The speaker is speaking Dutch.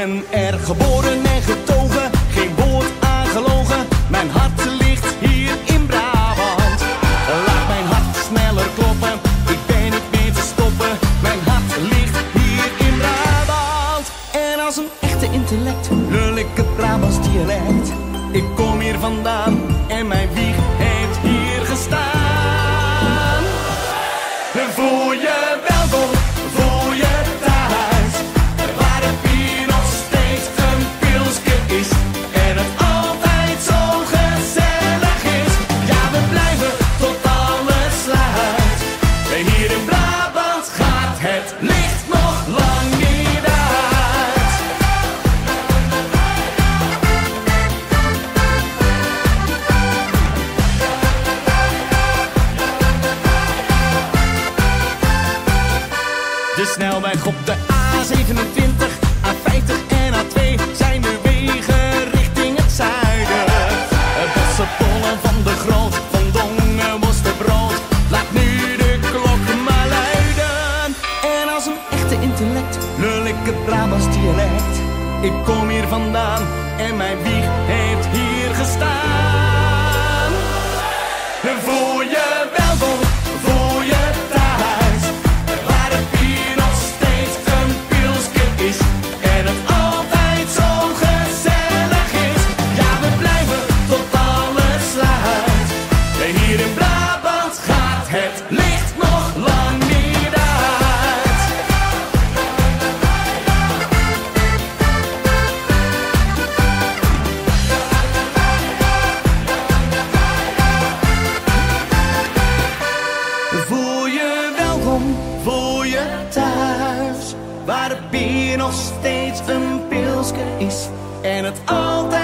ben er geboren en getogen, geen woord aangelogen. Mijn hart ligt hier in Brabant. Laat mijn hart sneller kloppen, ik ben niet meer te stoppen. Mijn hart ligt hier in Brabant. En als een echte intellect lul ik het Brabants dialect. Ik kom hier vandaan en mijn wieg heeft hier gestaan. Voel je welkom, voel je thuis, waar het bier nog steeds een pilsje is en het altijd zo gezellig is. Ja, we blijven tot alles sluit. Hier in Brabant gaat het licht nog lang niet uit. De snelweg op de A27, A50 en A2 zijn de wegen richting het zuiden. Bossen, pollen van de Groot, van Dongen, Worstenbrood. Laat nu de klok maar luiden. En als een echte intellect lul ik het Brabants dialect. Ik kom hier vandaan en mijn wieg heeft hier gestaan. Voel je welkom, voel je thuis, waar het bier nog steeds een pilsje is en het altijd zo gezellig is. Ja, we blijven tot alles sluit. Hier in Brabant gaat het licht nog lang niet uit. Voel je welkom, voel je thuis, waar het bier nog steeds een pilsje is en het altijd